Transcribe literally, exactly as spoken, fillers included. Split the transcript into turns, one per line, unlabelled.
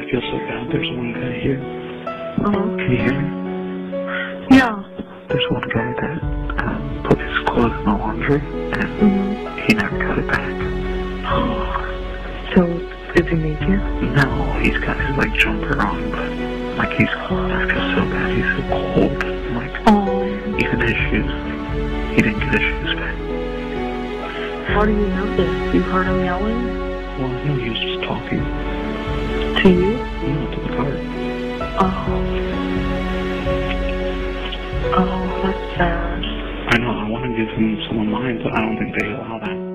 feel so bad. There's one guy here.
Uh-huh.
Can you hear me?
Yeah.
There's one guy that um, put his clothes in the laundry, and
Mm-hmm.
he never got it back.
So, is he naked?
No, he's got his, like, jumper on, but, like, he's, I feel so bad. He's so cold. Like,
Oh.
even his shoes, he didn't get his shoes back.
How do you know this? You heard him yelling?
Well, no, he was just talking.
To you?
No, to the car.
Oh. Oh, that's sad.
I know, I want to give him some of mine, but I don't think they allow that.